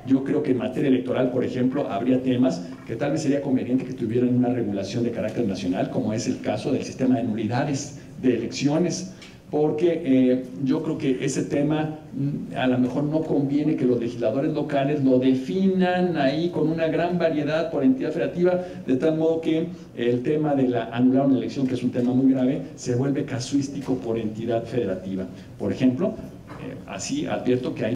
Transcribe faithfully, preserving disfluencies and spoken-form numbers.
Yo creo que en materia electoral, por ejemplo, habría temas que tal vez sería conveniente que tuvieran una regulación de carácter nacional, como es el caso del sistema de nulidades de elecciones, porque eh, yo creo que ese tema a lo mejor no conviene que los legisladores locales lo definan ahí con una gran variedad por entidad federativa, de tal modo que el tema de la anular una elección, que es un tema muy grave, se vuelve casuístico por entidad federativa. Por ejemplo, eh, así advierto que hay